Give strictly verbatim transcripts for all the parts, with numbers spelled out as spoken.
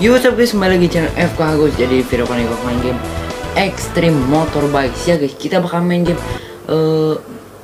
Yo, what's up guys, kembali lagi channel F K Agus. Jadi video kali ini gue main game Extreme Motorbikes ya guys. Kita bakal main game uh,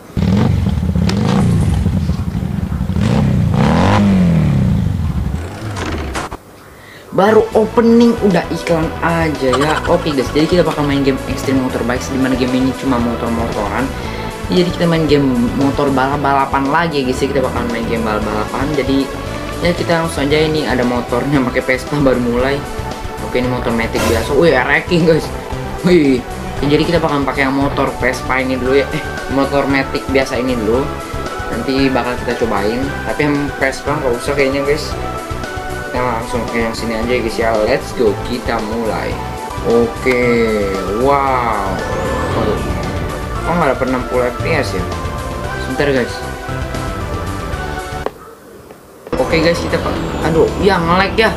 baru opening udah iklan aja ya. Oke guys, jadi kita bakal main game Extreme Motorbikes, dimana game ini cuma motor-motoran. Jadi kita main game motor balap-balapan lagi guys. Kita bakal main game balap-balapan. Jadi ya kita langsung aja, ini ada motornya pakai Vespa baru mulai. Oke, ini motor Matic biasa. Wih, wrecking guys. Wih. Ya, jadi kita bakal pakai yang motor Vespa ini dulu ya. Eh, motor Matic biasa ini dulu. Nanti bakal kita cobain. Tapi yang Vespa nggak usah kayaknya guys. Kita langsung ke yang sini aja guys ya. Let's go, kita mulai. Oke, wow. Waduh. Kok nggak dapet enam puluh F P S ya? Sebentar guys. Oke guys, kita pak, aduh, ya nge-lag ya.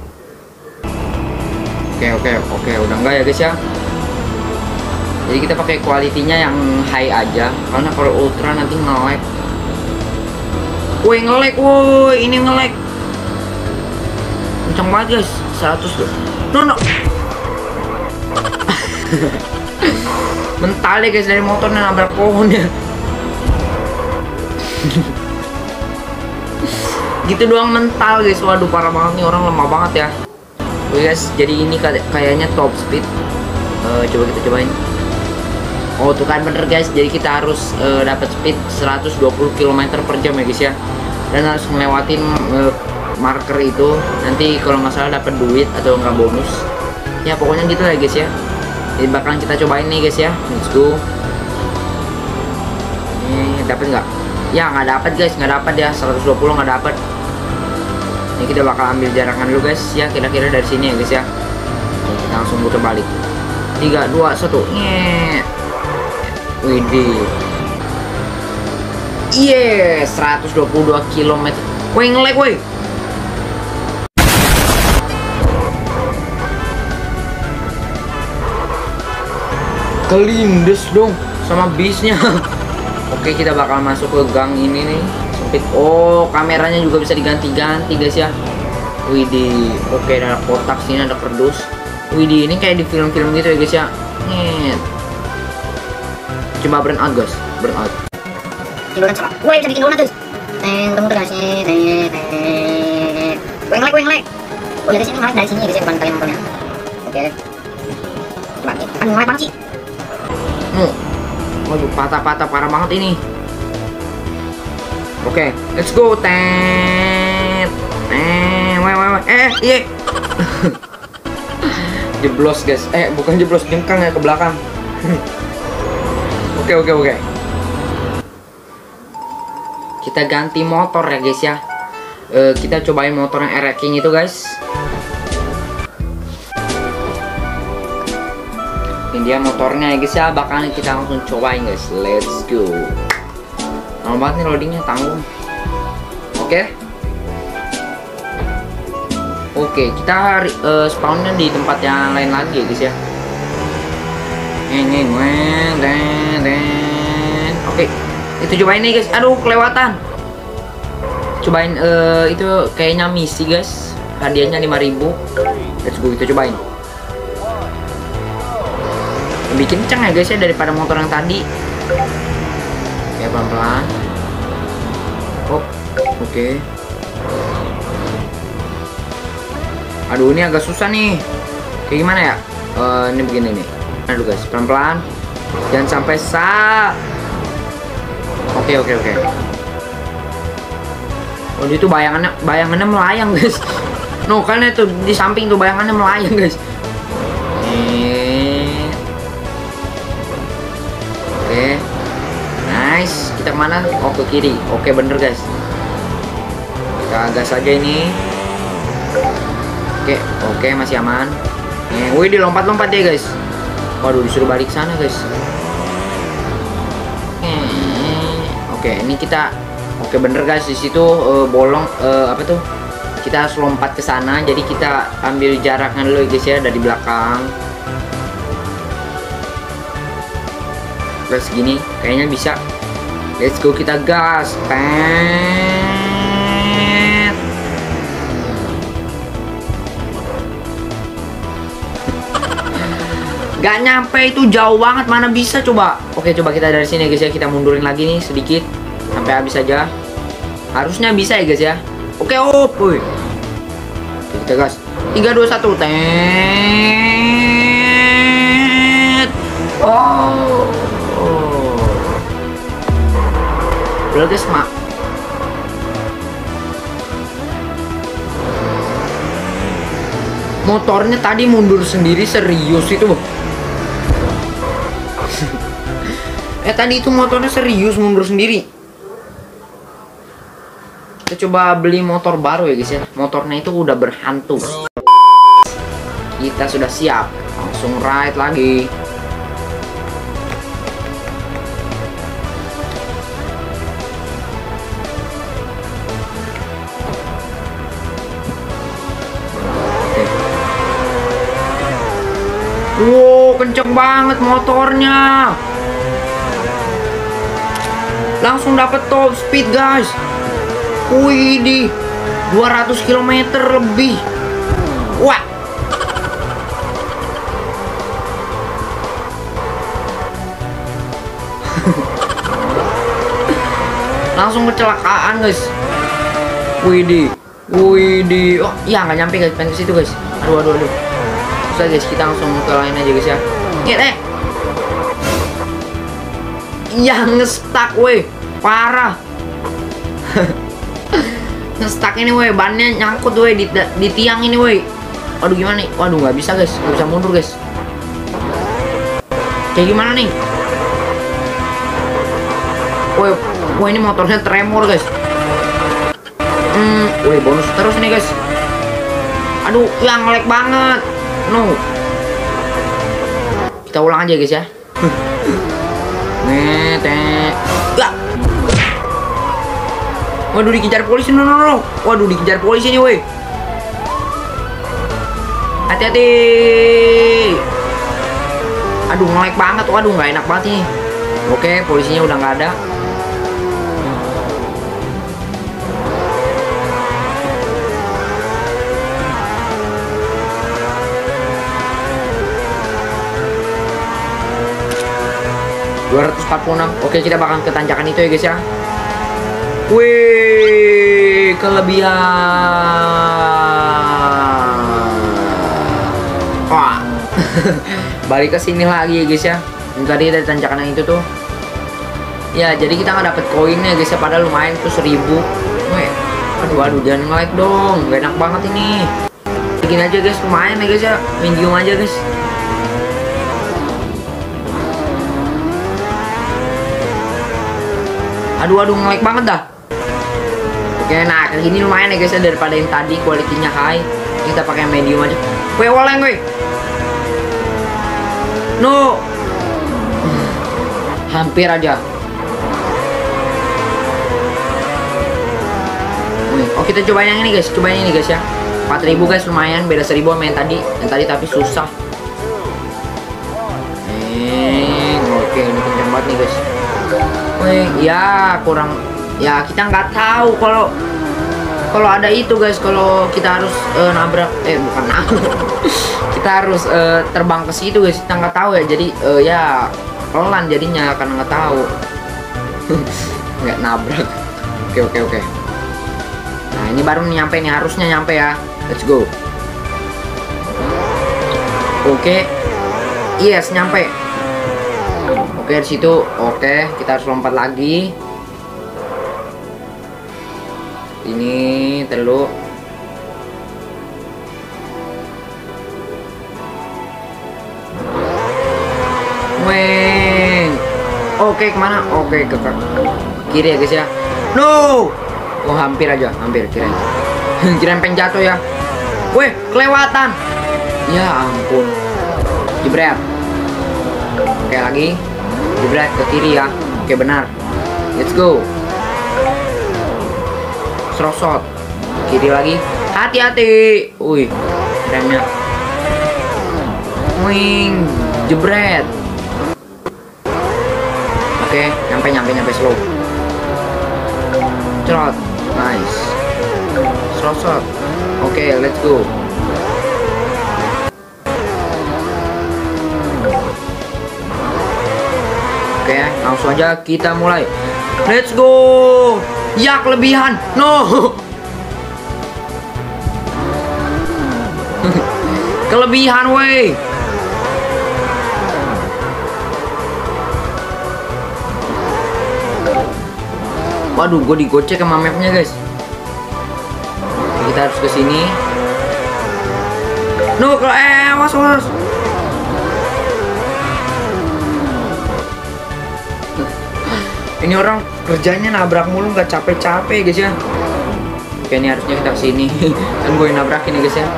Oke oke oke, udah enggak ya guys ya. Jadi kita pakai kualitinya yang high aja, karena kalau ultra nanti nge-lag. Woi nge-lag, woi ini nge-lag. Kenceng banget guys, seratus tuh. No no. Mental ya guys, dari motornya nabrak pohonnya. Gitu doang mental guys. Waduh, parah banget nih, orang lemah banget ya. Oke guys, jadi ini kayaknya top speed. uh, Coba kita cobain. Oh tuh kan bener guys, jadi kita harus uh, dapat speed seratus dua puluh kilometer per jam ya guys ya. Dan harus ngelewatin uh, marker itu. Nanti kalau nggak salah dapat duit atau nggak bonus. Ya pokoknya gitu lah guys ya. Jadi bakalan kita cobain nih guys ya. Let's go. Ini dapat nggak? Ya nggak dapat guys, nggak dapat ya, seratus dua puluh nggak dapat. Ini kita bakal ambil jarakan dulu guys ya, kira-kira dari sini ya guys ya. Kita langsung putar balik. Tiga dua satu. Nyet. Widih. Iya, seratus dua puluh dua kilometer. Woi nge-lag woi. Kelindes dong sama bisnya. Oke, kita bakal masuk ke gang ini nih. Sempit. Oh, kameranya juga bisa diganti-ganti guys ya. Widih. Oke, ada kotak sini, ada kardus. Widih, ini kayak di film-film gitu ya guys ya. Nih. Coba burn out guys, burn out. Tiduran salah. Woi, bisa bikin donat guys. Teng, temu tegas nih. Weng lag, weng lag. Oh, dari sini malah dari sini guys ya, bukan kalian motornya. Oke. Coba nih. Kan mulai banget sih. Hmm. Waduh, patah-patah parah banget ini. Oke, okay, let's go. Tet. Eh, weh weh weh. Eh, iya. Jeblos guys. Eh, bukan jeblos, jengkang ya ke belakang. Oke, oke, oke. Kita ganti motor ya guys ya. Uh, kita cobain motor yang wrecking itu guys. Ini dia motornya ya guys ya, bakalan kita langsung cobain guys. Let's go. Lama banget nih loadingnya, tanggung. Oke. Oke, kita uh, spawnnya di tempat yang lain lagi ya guys ya. Oke, itu cobain nih guys. Aduh, kelewatan. Cobain uh, itu kayaknya misi guys. Hadiahnya lima ribu. Let's go, kita cobain. Lebih kencang ya guys ya daripada motor yang tadi. Ya pelan-pelan. Oh, oke. Okay. Aduh, ini agak susah nih. Kayak gimana ya? Uh, ini begini nih. Aduh guys, pelan-pelan. Jangan sampai sa. Oke, okay, oke, okay, oke. Okay. Oh, itu bayangannya, bayangannya melayang guys. No, kan itu di samping tuh bayangannya melayang guys. Oke, nice. Kita kemana? Oh, ke kiri. Oke, bener guys. Kita gas aja ini. Oke, oke, masih aman. Eh, wih, dilompat-lompat ya guys. Waduh, disuruh balik sana guys. Eh, oke, ini kita. Oke, bener guys. Di situ uh, bolong. Uh, apa tuh? Kita harus lompat ke sana. Jadi kita ambil jaraknya dulu guys ya dari belakang. Plus gini kayaknya bisa. Let's go, kita gas. Pet. Gak nyampe, itu jauh banget, mana bisa coba. Oke, coba kita dari sini guys ya, kita mundurin lagi nih sedikit sampai habis aja. Harusnya bisa ya guys ya. Oke, op, woi. Kita gas. tiga dua satu. Tet. Oh. Oh. Udah guys, mak. Motornya tadi mundur sendiri, serius itu. Eh tadi itu motornya serius mundur sendiri. Kita coba beli motor baru ya guys ya. Motornya itu udah berhantu. Kita sudah siap, langsung ride lagi. Wow, kenceng banget motornya. Langsung dapat top speed guys. Wih di dua ratus kilometer lebih. Wah. Langsung kecelakaan guys. Wih di, wih di. Oh ya nggak nyampe guys, pengen ke situ guys. Aduh aduh aduh. Susah guys, kita langsung ke lain aja guys ya. Get eh. Yang ngestak weh, parah. Ngestak ini weh, bannya nyangkut weh di, di tiang ini weh. Waduh gimana nih? Waduh nggak bisa guys, nggak bisa mundur guys. Kayak gimana nih? Weh, weh ini motornya tremor guys. Hmm, weh bonus terus nih guys. Aduh, yang ngelag banget. No. Kita ulang aja guys ya. Nete. Ya. Waduh dikejar polisi, no, no, no. Waduh dikejar polisi nih, woi. Hati-hati. Aduh ngelag banget, waduh nggak enak banget nih. Oke, polisinya udah nggak ada. dua ratus empat puluh enam. Oke, kita bakal ke tanjakan itu ya guys ya. Wih, kelebihan. Wah. Balik ke sini lagi ya guys ya. Tadi dari tanjakan yang itu tuh. Ya, jadi kita nggak dapet koinnya guys ya, padahal lumayan tuh seribu. Wih. Aduh, aduh jangan nge-like dong. Gak enak banget ini. Bikin aja guys, lumayan ya guys ya. Medium aja guys. Aduh aduh nge-lag banget dah. Oke, nah kayak gini lumayan ya guys ya, daripada yang tadi kualitinya high. Kita pakai medium aja. Weh oleng weh. No. Hampir aja. Wih, oh kita cobain yang ini guys, cobain ini guys ya. empat ribu guys, lumayan, beda seribu sama yang tadi. Yang tadi tapi susah. Eh, oke ini kenceng banget nih guys. Wih, ya kurang, ya kita nggak tahu kalau kalau ada itu guys, kalau kita harus uh, nabrak, eh bukan nabrak, kita harus uh, terbang ke situ guys, kita nggak tahu ya, jadi uh, ya pelan jadinya karena nggak tahu, nggak nabrak. Oke oke oke. Nah ini baru nyampe nih, harusnya nyampe ya, let's go. Oke, yes nyampe. Oke di situ, oke kita harus lompat lagi. Ini terlalu. Weng. Oke kemana? Oke ke, ke kiri ya guys ya. No. Oh hampir aja, hampir kirain. Kirain pengen jatuh ya. Weh kelewatan. Ya ampun. Jebret. Oke lagi. Jebret ke kiri ya. Oke benar. Let's go. Serosot. Kiri lagi. Hati-hati. Wih. Remnya. Wing. Jebret. Oke, nyampe nyampe nyampe slow. Cerot. Nice. Serosot. Oke, let's go. langsung aja kita mulai. Let's go. Ya, kelebihan. No. Kelebihan wey. Waduh, gue digocek sama mapnya guys. Kita harus ke sini. No, kalau eh awas awas. Ini orang kerjanya nabrak mulu, nggak capek-capek guys ya. Oke, ini harusnya kita kesini. Kan gue yang nabrakin nih guys ya.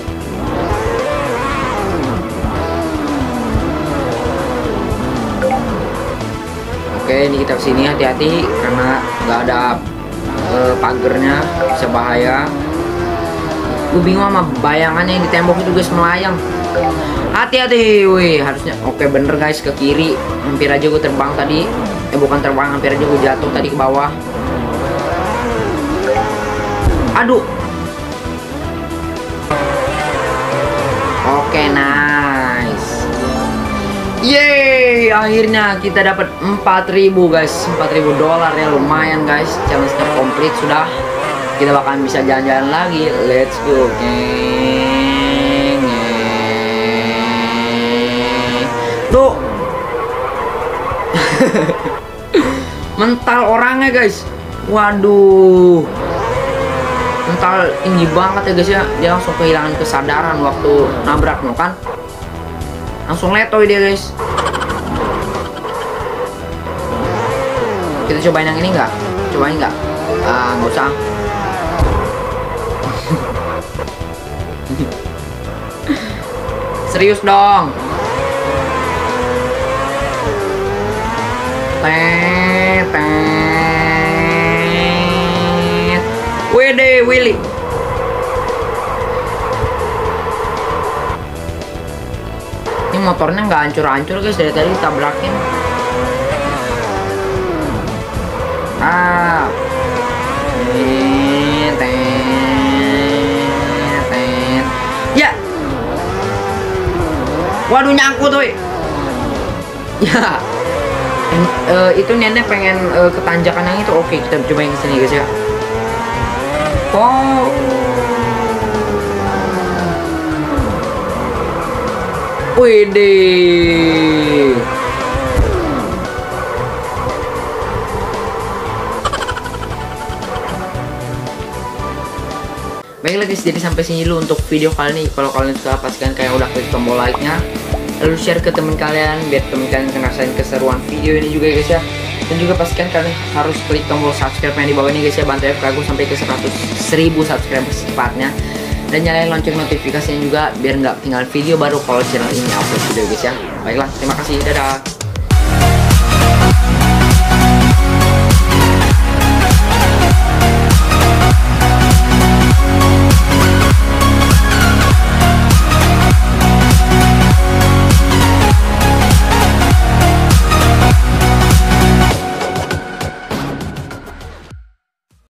Oke, ini kita kesini, hati-hati karena nggak ada uh, pagernya, bisa bahaya. Gue bingung sama bayangannya yang di tembok itu guys, melayang. Hati-hati, wih, harusnya. Oke, bener guys, ke kiri. Hampir aja gue terbang tadi. Eh bukan terbang, hampir aja gue jatuh tadi ke bawah. Aduh. Oke, nice. Yeay, akhirnya kita dapat empat ribu guys, empat ribu dolar ya, lumayan guys. Challenge-nya komplit sudah. Kita bakalan bisa jalan-jalan lagi. Let's go, geng. Tuh. Mental orangnya guys. Waduh. Mental tinggi banget ya guys ya. Dia langsung kehilangan kesadaran waktu nabrak no kan. Langsung letoy dia guys. Kita cobain yang ini nggak? Cobain nggak? Ah, nggak usah. Serius dong. Tet, tet. Wede, Willy. Ini motornya nggak hancur-hancur guys, dari tadi tabrakin. Ah. Tet, tet. Ya. Waduh, nyangkut tuh. Ya. Uh, itu nenek pengen uh, ke tanjakan yang itu. Oke, kita coba yang kesini guys ya. Oh. Widih. Baiklah guys, jadi sampai sini dulu untuk video kali ini. Kalau kalian suka, pastikan kalian udah klik tombol like-nya, lalu share ke teman kalian biar teman kalian ngerasain keseruan video ini juga guys ya. Dan juga pastikan kalian harus klik tombol subscribe yang di bawah ini guys ya, bantu F K aku sampai ke seratus ribu subscriber secepatnya. Dan nyalain lonceng notifikasinya juga biar nggak tinggal video baru kalau channel ini upload video guys ya. Baiklah, terima kasih, dadah.